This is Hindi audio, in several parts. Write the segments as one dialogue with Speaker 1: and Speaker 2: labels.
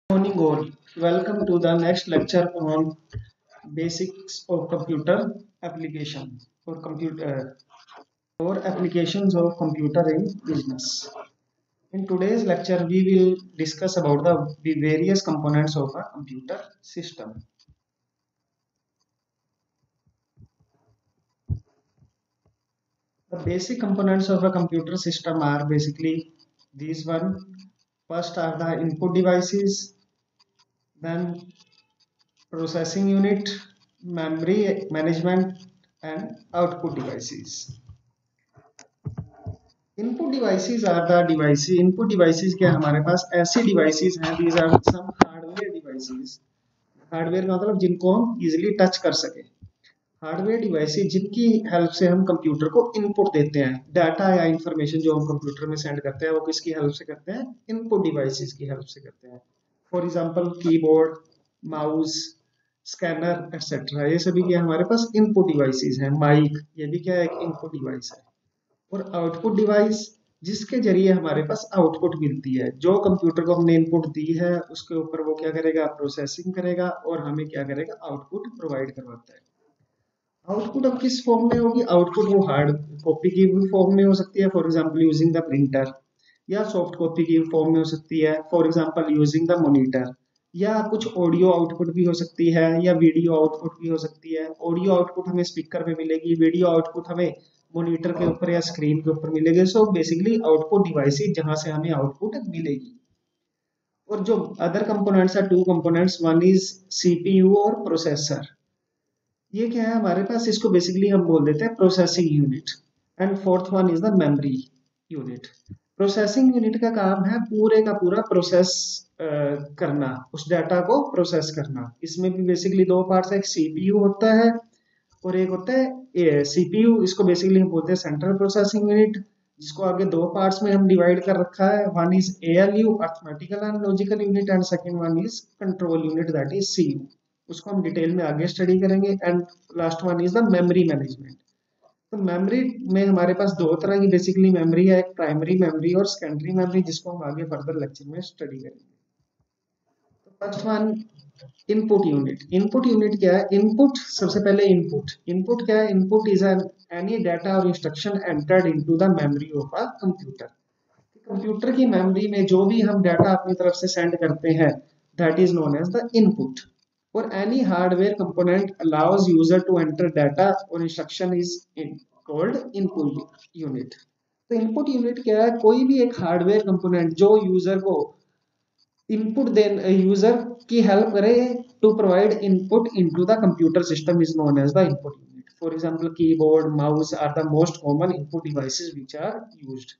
Speaker 1: Morning all. Welcome to the next lecture on basics of computer application or applications of computer in business. In today's lecture, we will discuss about the various components of a computer system. The basic components of a computer system are basically these one. First are the input devices, then processing unit, memory management, and output devices. Input devices are the device input devices क्या हमारे पास ऐसे डिवाइसेस हैं these are some hardware devices hardware का मतलब जिनको हम इजीली टच कर सके हार्डवेयर डिवाइसेस जिनकी हेल्प से हम कंप्यूटर को इनपुट देते हैं डाटा या इंफॉर्मेशन जो हम कंप्यूटर में सेंड करते हैं वो किसकी हेल्प से करते हैं इनपुट डिवाइसेस की हेल्प से करते हैं for example keyboard mouse scanner etcetera ये सभी क्या हमारे पास इनपुट डिवाइसेस हैं माइक ये भी क्या है एक इनपुट डिवाइस है और आउटपुट डिवाइस जिसके जरिए हमारे पास आउटपुट मिलती है जो कंप्यूटर को हमने इनपुट दी है उसके ऊपर वो क्या करेगा प्रोसेसिंग करेगा और हमें क्या करेगा आउटपुट प्रोवाइड करवाता है आउटपुट अब किस फॉर्म में होगी आउटपुट वो हार्ड कॉपी की फॉर्म में हो सकती है for example using the printer या सॉफ्ट कॉपी की फॉर्म में हो सकती है for example using the monitor या कुछ ऑडियो आउटपुट भी हो सकती है या वीडियो आउटपुट भी हो सकती है ऑडियो आउटपुट हमें स्पीकर में मिलेगी वीडियो आउटपुट हमें मॉनिटर के ऊपर या स्क्रीन के ऊपर मिलेगी सो बेसिकली आउटपुट डिवाइस जहां से हमें आउटपुट मिलेगी और जो अदर कंपोनेंट्स है two components one is CPU और प्रोसेसर ये क्या है हमारे पास इसको बेसिकली हम बोल देते हैं processing unit and fourth one is the memory unit processing unit का काम है पूरे का पूरा प्रोसेस करना उस डाटा को प्रोसेस करना इसमें भी बेसिकली दो पार्ट्स है एक सीपीयू होता है और एक होता है सीपीयू इसको बेसिकली हम बोलते हैं सेंट्रल प्रोसेसिंग यूनिट जिसको आगे दो पार्ट्स में हम डिवाइड कर रखा है one is ALU arithmetical and logical unit and second one is control unit that is CU उसको हम डिटेल में आगे स्टडी करेंगे and last one is the memory management तो मेमोरी में हमारे पास दो तरह की बेसिकली मेमोरी है एक प्राइमरी मेमोरी और सेकेंडरी मेमोरी जिसको हम आगे फर्दर लेक्चर में स्टडी करेंगे तो फर्स्ट वन इनपुट यूनिट क्या है इनपुट सबसे पहले इनपुट क्या है input is an any data और instruction entered into the memory of a computer computer की मेमोरी में जो भी हम डाटा अपनी तरफ से सेंड करते हैं that is known as the input और any hardware component allows user to enter data और instruction is called input unit तो इनपुट यूनिट क्या है कोई भी एक हार्डवेयर कंपोनेंट जो यूजर को इनपुट दे यूजर की हेल्प करे to provide input into the computer system is known as the input unit for example keyboard mouse are the most common input devices which are used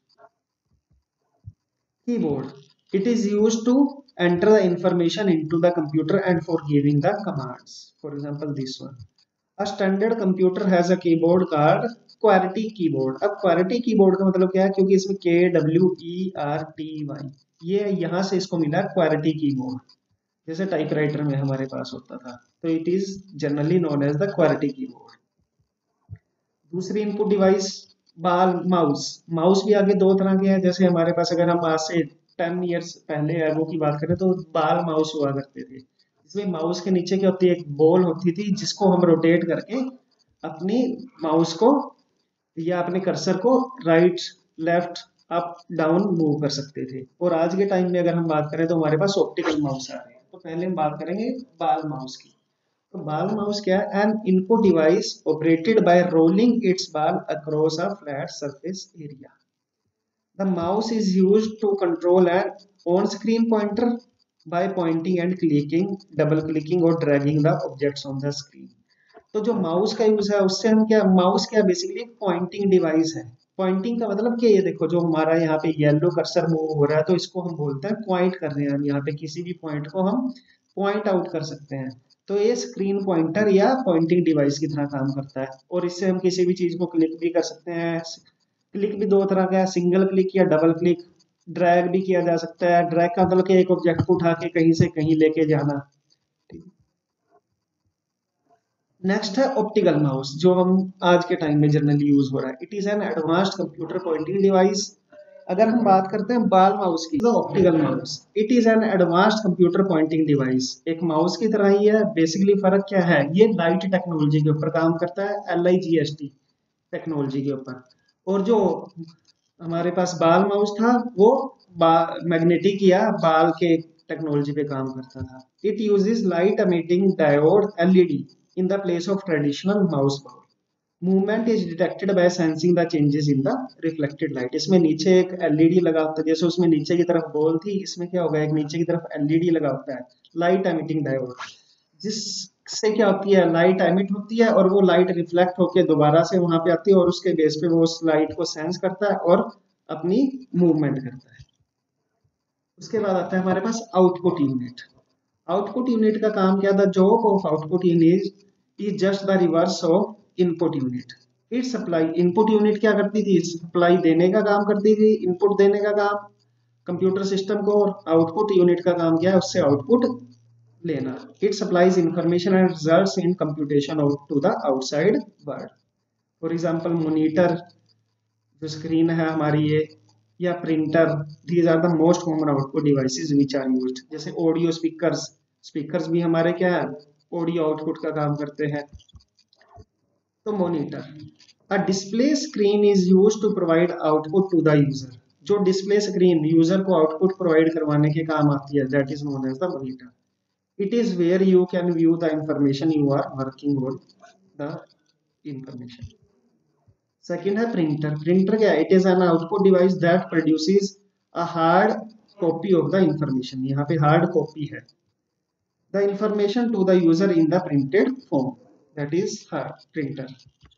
Speaker 1: keyboard it is used to enter the information into the computer and for giving the commands for example this one a standard computer has a keyboard called QWERTY keyboard अब QWERTY keyboard का मतलब क्या है क्योंकि इसमें KWERTY ये यहाँ से इसको मिला QWERTY keyboard जैसे टाइपराइटर में हमारे पास होता था तो it is generally known as the QWERTY keyboard दूसरी input device ball mouse mouse भी आगे दो तरह के हैं जैसे हमारे पास अगर हम आज से 10 इयर्स पहले एगो की बात करें तो बाल माउस हुआ करते थे इसमें माउस के नीचे क्या होती है एक बॉल होती थी जिसको हम रोटेट करके अपनी माउस को या अपने कर्सर को right left up down move कर सकते थे और आज के टाइम में अगर हम बात करें तो हमारे पास ऑप्टिकल माउस आ रहे हैं तो पहले हम बात करेंगे बाल माउस की तो बाल माउस क्या है an input device operated by rolling its ball across a flat surface area The mouse is used to control an on-screen pointer by pointing and clicking, double-clicking और dragging the objects on the screen. तो जो माउस का यूज है उससे हम क्या माउस क्या बेसिकली पॉइंटिंग डिवाइस है पॉइंटिंग का मतलब क्या ये देखो जो हमारा यहाँ पे येलो कर्सर मूव हो रहा है तो इसको हम बोलते हैं पॉइंट कर रहे हैं हम यहाँ पे किसी भी पॉइंट को हम पॉइंट आउट कर सकते हैं तो ये स्क्रीन पॉइंटर या पॉइंटिंग डिवाइस की तरह काम करता है और इससे हम किसी भी चीज को क्लिक भी कर सकते हैं क्लिक भी दो तरह का है सिंगल क्लिक या डबल क्लिक ड्रैग भी किया जा सकता है ड्रैग का मतलब कि एक ऑब्जेक्ट को उठा के कहीं से कहीं लेके जाना नेक्स्ट है ऑप्टिकल माउस जो हम आज के टाइम में जनरली यूज हो रहा है it is an advanced computer pointing device अगर हम बात करते हैं बाल माउस की, तो optical mouse, it is an advanced computer pointing device, एक माउस की तरह ही है। बेसिकली फर्क क्या है, ये लाइट टेक्नोलॉजी के ऊपर काम करता है, LIGST टेक्नोलॉजी के ऊपर। और जो हमारे पास बाल माउस था वो मैग्नेटिक या बाल के टेक्नोलॉजी पे काम करता था। It uses light emitting diode LED in the place of traditional mouse ball. Movement is detected by sensing the changes in the reflected light. इसमें नीचे एक LED लगा होता है, जैसे उसमें नीचे की तरफ बॉल थी, इसमें क्या होगा, एक नीचे की तरफ LED लगा होता है, लाइट एमिटिंग डायोड, जिससे क्या होती है, लाइट एमिट होती है और वो लाइट रिफ्लेक्ट होकर दोबारा से वहां पे आती है और उसके बेस पे वो उस लाइट को सेंस करता है और अपनी मूवमेंट करता है। उसके बाद आता है हमारे पास आउटपुट यूनिट। आउटपुट यूनिट का काम क्या था, job of output unit is just the reverse of input unit. It supply, input unit क्या करती थी, सप्लाई देने का काम करती थी, इनपुट देने का काम कंप्यूटर सिस्टम को, और आउटपुट यूनिट का काम क्या है, उससे आउटपुट लेना। It supplies information and results in computation to the outside world. For example monitor, जो स्क्रीन है हमारी ये, या printer, these are the most common output devices which are used. जैसे ऑडियो स्पीकर्स, स्पीकर्स भी हमारे क्या है, ऑडियो आउटपुट का काम करते हैं। तो monitor, a display screen is used to provide output to the user. जो डिस्प्ले स्क्रीन यूजर को आउटपुट प्रोवाइड करवाने के काम आती है, that is known as the monitor. It is where you can view the information you are working on the information. Second है printer. Printer क्या है? It is an output device that produces a hard copy of the information. यहाँ पे hard copy है, the information to the user in the printed form. That is hard printer.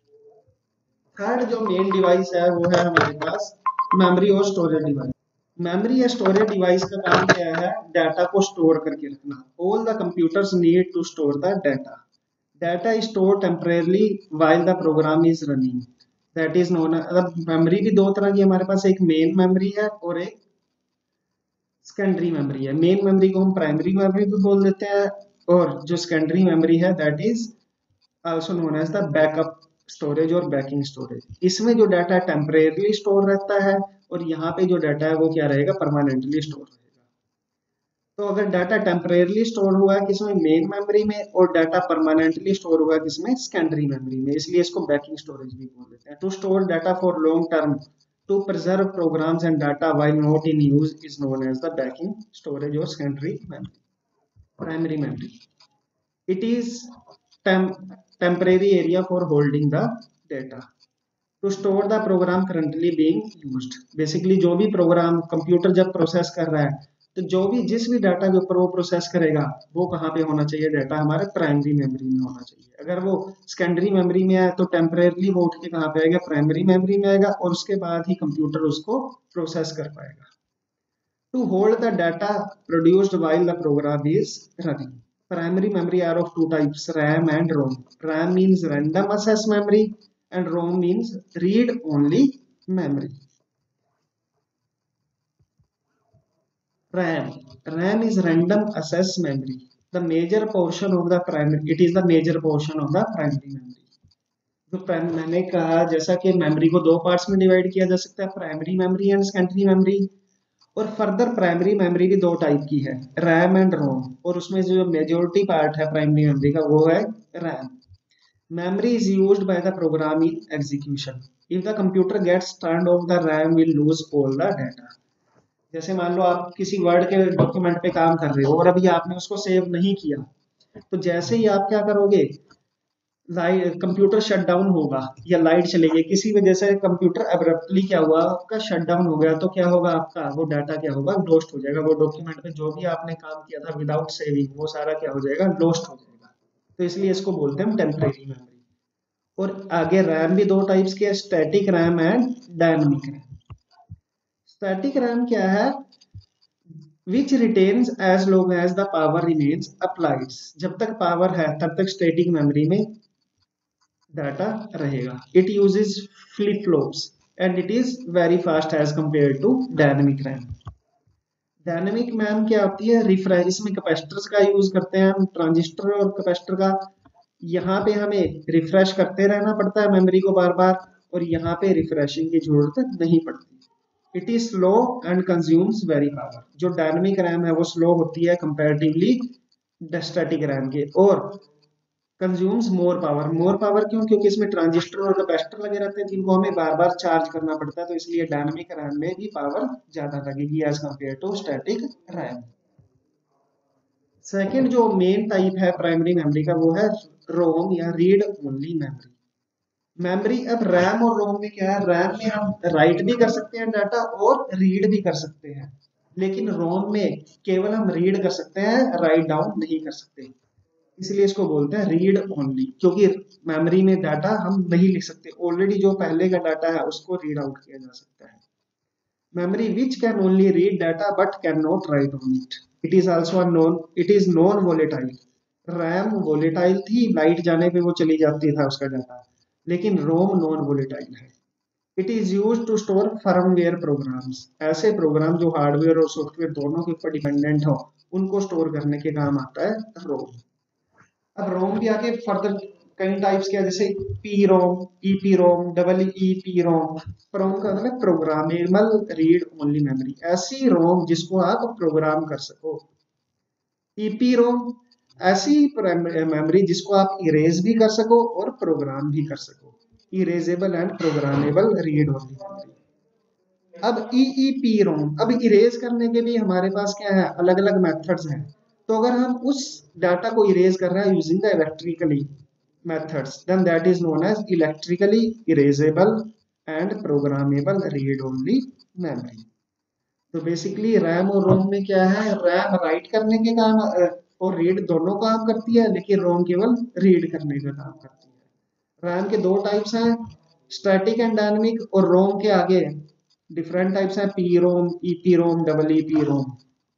Speaker 1: Third जो मेन डिवाइस है वो है हमारे पास मेमोरी और स्टोरेज डिवाइस। मेमोरी या स्टोरेज डिवाइस का काम क्या है, डाटा को स्टोर करके रखना। All the computers need to store the data. Data is store temporarily while the program is running, that is known. Memory भी दो तरह की हमारे पास, एक मेन मेमोरी है और एक सेकेंडरी मेमोरी है। मेन मेमोरी को हम प्राइमरी मेमोरी भी बोल देते हैं, और जो सेकेंडरी मेमोरी है that is also known as the backup storage और बैकिंग स्टोरेज। इसमें जो डाटा टेम्परेरली स्टोर रहता है और यहाँ पे जो डाटा है वो क्या रहेगा, परमानेंटली स्टोर रहेगा। तो अगर डाटा टेम्परेरली स्टोर हुआ है किसमें, मेन मेमोरी में, और डाटा परमानेंटली स्टोर हुआ है किसमें, सेकेंडरी मेमोरी में, इसलिए इसको बैकिंग स्टोरेज भी बोल देते हैं। To store data for long term, to preserve programs and data while not in use is known as the backing storage और secondary memory. Primary memory, it is temporary area for holding the data to store the program currently being used। Basically जो भी प्रोग्राम कंप्यूटर जब प्रोसेस कर रहा है, तो जो भी जिस भी डाटा के ऊपर वो प्रोसेस करेगा वो कहाँ पे होना चाहिए, डाटा हमारे प्राइमरी मेमोरी में होना चाहिए। अगर वो सेकेंडरी मेमोरी में है तो टेम्परेरली वो उठ के कहाँ पे आएगा, प्राइमरी मेमोरी में आएगा, और उसके बाद ही कंप्यूटर उसको प्रोसेस कर पाएगा। To hold the data produced while the program is running. Primary memory are of two types, RAM and ROM. RAM means random access memory and ROM means read only memory. RAM is random access memory. The major portion of the primary, it is the major portion of the primary memory. तो मैंने कहा जैसा कि मेमोरी को दो पार्ट्स में डिवाइड किया जा सकता है, primary memory and secondary memory. और फर्दर प्राइमरी मेमोरी भी दो टाइप की है, रैम एंड रोम, और उसमें जो मेजोरिटी पार्ट है प्राइमरी मेमोरी का वो है RAM. Memory is used by the program in execution. If the computer gets turned off the RAM will lose all the data. जैसे मान लो आप किसी वर्ड के डॉक्यूमेंट पे काम कर रहे हो और अभी आपने उसको सेव नहीं किया, तो जैसे ही आप क्या करोगे, लाइट कंप्यूटर शट डाउन होगा या लाइट चलेगी, किसी वजह से कंप्यूटर अब्रप्टली क्या हुआ, आपका शट डाउन हो गया, तो क्या होगा, आपका वो डाटा क्या होगा, लॉस्ट हो जाएगा। वो डॉक्यूमेंट पे जो भी आपने काम किया था विदाउट सेविंग, वो सारा क्या हो जाएगा, लॉस्ट हो जाएगा। तो इसलिए इसको बोलते हैं टेम्परेरी मेमोरी। और आगे रैम भी दो टाइप्स के, static RAM and dynamic RAM. Static RAM क्या है, which retains as long as the power remains applied। जब तक पावर है तब तक स्टैटिक मेमोरी में डाटा रहेगा। It uses flip flops and it is very fast as compare to dynamic RAM. Dynamic RAM क्या होती है, रिफ्रेश, इसमें कैपेसिटर्स का यूज करते हैं हम, ट्रांजिस्टर और कैपेसिटर का। यहाँ पे हमें रिफ्रेश करते रहना पड़ता है मेमोरी को बार बार, और यहाँ पे रिफ्रेशिंग की जरूरत नहीं पड़ती। It is slow and consumes very power. जो डायनेमिक रैम है वो स्लो होती है कंपैरेटिवली स्टैटिक रैम के, और consumes more power. More power क्यों? क्योंकि इसमें ट्रांजिस्टर और कैपेसिटर लगे रहते हैं जिनको हमें बार बार चार्ज करना पड़ता है, तो इसलिए डायनेमिक रैम में भी पावर ज्यादा लगेगी as compare to static RAM. Second जो मेन टाइप है प्राइमरी मेमोरी का वो है रोम या रीड ओनली मेमोरी। मेमोरी अब रैम और रोम में क्या है, रैम में हम राइट भी कर सकते हैं डाटा और रीड भी कर सकते हैं, लेकिन रोम में केवल हम रीड कर सकते हैं, राइट डाउन नहीं कर सकते। इसलिए इसको बोलते हैं रीड ओनली, क्योंकि मेमोरी में डाटा हम नहीं लिख सकते, ऑलरेडी जो पहले का डाटा है उसको रीड आउट किया जा सकता है। Memory which can only read data but can not write on it. It is also non, it is non volatile. RAM volatile थी, लाइट जाने पे वो चली जाती था उसका डाटा, लेकिन रोम नॉन वोलेटाइल है। It is use to store firmware programs. ऐसे प्रोग्राम जो हार्डवेयर और सॉफ्टवेयर दोनों के ऊपर डिपेंडेंट हो, उनको स्टोर करने के काम आता है रोम। अब रोम भी आगे फर्दर कई टाइप्स के, जैसे P ROM, EP ROM, double EP ROM. ROM का मतलब प्रोग्रामेबल रीड ओनली मेमोरी, ऐसी रोम जिसको आप प्रोग्राम कर सको। ईपी रोम ऐसी मेमोरी जिसको आप इरेज भी कर सको और प्रोग्राम भी कर सको। Erasable and programmable read only memory. अब ईईपी रोम, अब इरेज करने के भी हमारे पास क्या है, अलग अलग मेथड्स हैं। तो अगर हम उस डाटा को इरेज कर रहे हैं using the electrically methods, then that is known as electrically erasable and programmable read only memory। तो बेसिकली रैम और रोम में क्या है, रैम राइट करने के काम और रीड दोनों काम करती है, लेकिन रोम केवल रीड करने का काम करती है। रैम के दो टाइप्स हैं, स्टैटिक एंड डायनेमिक, और रोम के आगे डिफरेंट टाइप्स हैं, P ROM, EP ROM, double EP ROM.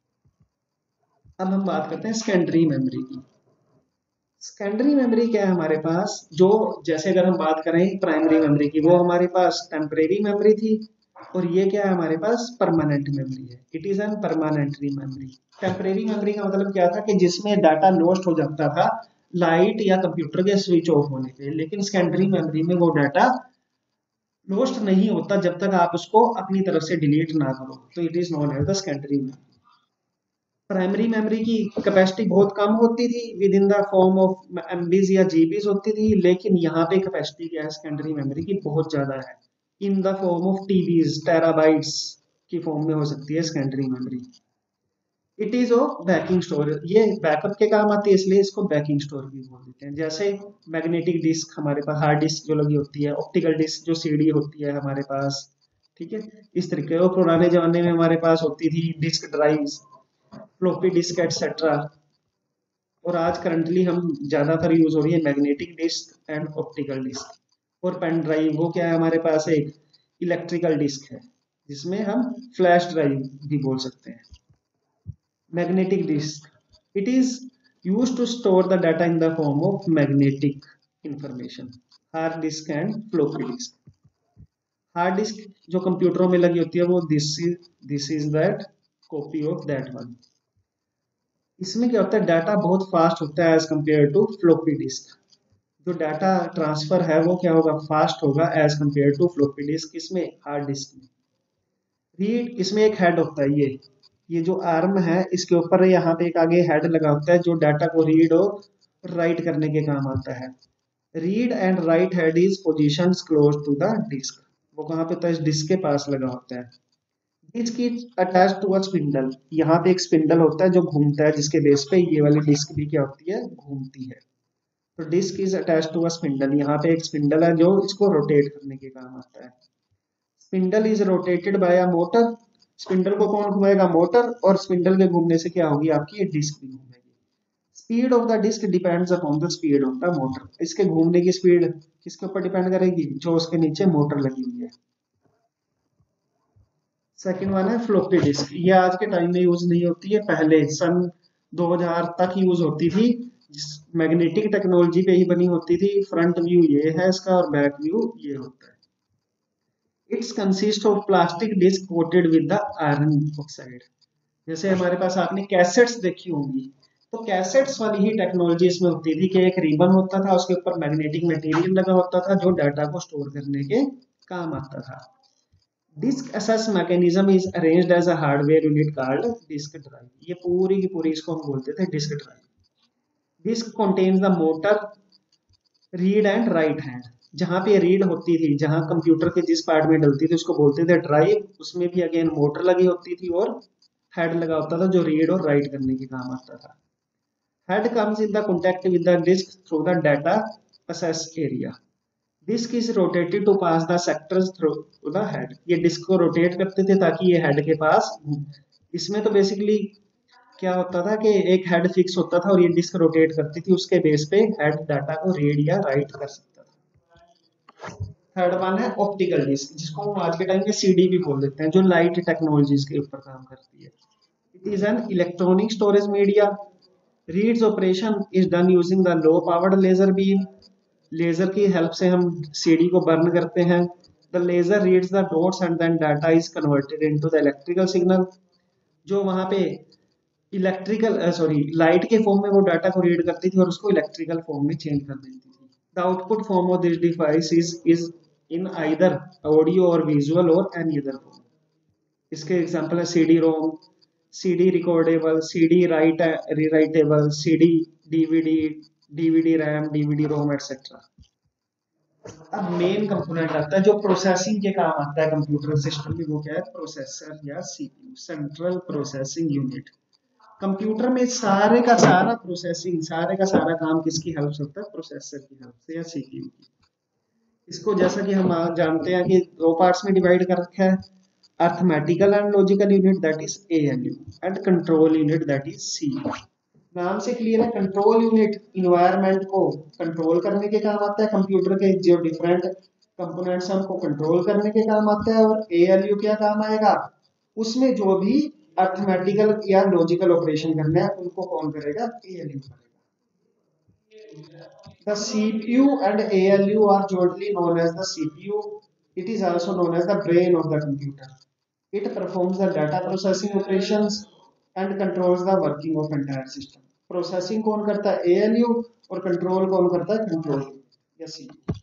Speaker 1: अब हम बात करते हैं सेकेंडरी मेमोरी की। सेकेंडरी मेमोरी क्या है हमारे पास, जो जैसे अगर हम बात करें प्राइमरी मेमोरी की, वो हमारे पास टेम्परेरी मेमोरी थी, और ये क्या है हमारे पास परमानेंट मेमोरी है। It is an permanently memory. Temporary memory का मतलब क्या था कि जिसमें डाटा लॉस्ट हो जाता था लाइट या कंप्यूटर के स्विच ऑफ होने पे, लेकिन सेकेंडरी मेमोरी में वो डाटा लॉस्ट नहीं होता जब तक आप उसको अपनी तरफ से डिलीट ना करो, तो it is known as the secondary memory. Primary memory की कैपेसिटी बहुत कम होती थी, with in the form of MBs या जीबीज होती थी, लेकिन यहाँ पे कैपेसिटी क्या है सेकेंडरी मेमोरी की बहुत ज्यादा है, in the form of TBs, terabytes की फॉर्म में हो सकती है secondary memory. It is of backing store, ये बैकअप के काम आती है, इसलिए इसको बैकिंग स्टोर भी बोल देते हैं। जैसे मैग्नेटिक डिस्क हमारे पास, हार्ड डिस्क जो लगी होती है, ऑप्टिकल डिस्क जो सीडी होती है हमारे पास, ठीक है, इस तरीके। और पुराने जमाने में हमारे पास होती थी disk drives, floppy disk etcetera. और आज करंटली हम ज्यादातर यूज हो रही है magnetic disk and optical disk. और पेन ड्राइव वो क्या है हमारे पास, एक इलेक्ट्रिकल डिस्क है जिसमें हम फ्लैश ड्राइव भी बोल सकते हैं। Magnetic disk, it is use to store the data in the form of magnetic information. Hard disk and floppy disk. Hard disk जो कंप्यूटरों में लगी होती है वो this is that copy of that one. इसमें क्या होता है, डाटा बहुत फास्ट होता है as compare to floppy disk. जो डाटा ट्रांसफर है वो क्या होगा, फास्ट होगा as compare to floppy disk. इसमें हार्ड डिस्क में रीड, इसमें एक हेड होता है, ये जो आर्म है इसके ऊपर यहाँ पे एक आगे हेड लगा होता है जो डाटा को रीड और राइट करने के काम आता है। Read and write head is position close to the disk. वो कहाँ पे होता है, इस डिस्क के पास लगा होता है। Disk is attached to a spindle, यहाँ पे एक स्पिंडल होता है जो घूमता है, जिसके बेस पे ये वाली डिस्क भी क्या होती है, घूमती है। तो disk is attached to a spindle, यहाँ पे एक स्पिंडल है जो इसको रोटेट करने के काम आता है। Spindle is rotated by a motor. Spindle को कौन घुमाएगा, मोटर, और स्पिंडल के घूमने से क्या होगी आपकी, ये डिस्क भी घूमेगी। Speed of the disk depends upon the speed of the motor. इसके घूमने की स्पीड किसके ऊपर डिपेंड करेगी, जो उसके नीचे मोटर लगी हुई है। सेकंड वन है फ्लॉपी डिस्क। ये आज के टाइम में यूज नहीं होती है, पहले सन 2000 तक यूज होती थी। मैग्नेटिक टेक्नोलॉजी पे ही बनी होती थी। फ्रंट व्यू ये है इसका और बैक व्यू ये होता है। It's consist of plastic disk coated with the iron oxide. जैसे हमारे पास आपने कैसेट्स देखी होंगी, तो कैसेट्स वाली ही टेक्नोलॉजी इसमें होती थी कि एक रिबन होता था, उसके ऊपर मैग्नेटिक मटेरियल लगा होता था जो डाटा को स्टोर करने के काम आता था। Disk access mechanism is arranged as a hardware unit called disk drive. ये पूरी की पूरी इसको हम बोलते थे disk drive. Disk contains the motor, read and write hand. जहाँ पे रीड होती थी, जहाँ कंप्यूटर के जिस पार्ट में डलती थी उसको बोलते थे ड्राइव। उसमें भी अगेन मोटर लगी होती थी और हेड लगा होता था जो रीड और राइट करने के काम आता था। Head comes in the contact with the disk through the data access area. Disk is rotated to pass the sectors through the head. ये डिस्क को रोटेट करते थे ताकि ये हेड के पास, इसमें तो बेसिकली क्या होता था कि एक हेड फिक्स होता था और ये डिस्क रोटेट करती थी, उसके बेस पे हेड डाटा को रीड या राइट कर सकता था। थर्ड वन है ऑप्टिकल डिस्क, जिसको हम आज के टाइम पे सीडी भी बोल देते हैं, जो लाइट टेक्नोलॉजीज के ऊपर काम करती है। It is an electronic storage media. Reads operation is done using the low powered laser beam. Laser की हेल्प से हम सीडी को बर्न करते हैं। The laser reads the dots and then data is converted into the electrical signal. जो वहां पे इलेक्ट्रिकल लाइट के फॉर्म में वो डाटा को रीड करती थी और उसको इलेक्ट्रिकल फॉर्म में चेंज कर देती थी। The output form of this device is in either audio or visual or any other form. इसके एग्जांपल है CD ROM, CD recordable, CD write rewritable, CD DVD, DVD RAM, DVD ROM etcetera. अब मेन कंपोनेंट आता है जो प्रोसेसिंग के काम आता है कंप्यूटर सिस्टम में, वो क्या है? प्रोसेसर या CPU, central processing unit. Computer में सारे का सारा प्रोसेसिंग, सारे का सारा काम किसकी हेल्प से होता है? प्रोसेसर की हेल्प से या सीपीयू की। इसको जैसा कि हम जानते हैं कि दो पार्ट्स में डिवाइड कर रखा है, arithmetical and logical unit that is ALU and control unit that is CPU. नाम से क्लियर है, कंट्रोल यूनिट इन्वायरमेंट को कंट्रोल करने के काम आता है, कंप्यूटर के जो डिफरेंट कंपोनेंट्स हैं उनको कंट्रोल करने के काम आता है। और एएलयू क्या काम आएगा? उसमें जो भी अर्थमेटिकल या लॉजिकल ऑपरेशन करने हैं उनको कौन करेगा? एएलयू करेगा। The CPU and ALU are jointly known as the CPU. It is also known as the brain of the computer. It performs the data processing operations and controls the working of entire system. Processing कौन करता है? ALU, और control कौन करता है? Control या CPU.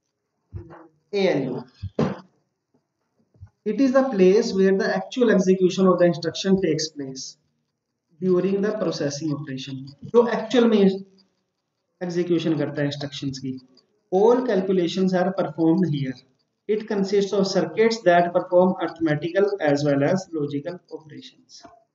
Speaker 1: ALU. It is the place where the actual execution of the instruction takes place during the processing operation. जो actual में एग्जीक्यूशन करता है इंस्ट्रक्शंस की। All calculations are performed here. It consists of circuits that perform arithmetical as well as logical operations.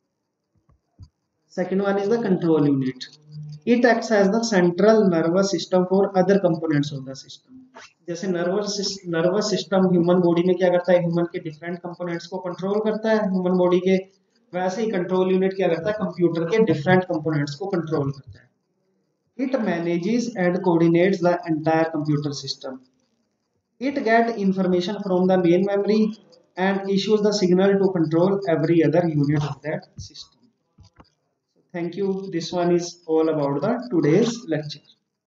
Speaker 1: Second one is the control unit. It acts as the central nervous system for other components of the system. जैसे नर्वस सिस्टम ह्यूमन बॉडी में क्या करता है? ह्यूमन के डिफरेंट कंपोनेंट्स को कंट्रोल करता है ह्यूमन बॉडी के, वैसे ही कंट्रोल यूनिट क्या करता है? कंप्यूटर के डिफरेंट कंपोनेंट्स को कंट्रोल करता है। It manages and coordinates the entire computer system. It gets information from the main memory and issues the signal to control every other unit of that system. Thank you. This one is all about the today's lecture.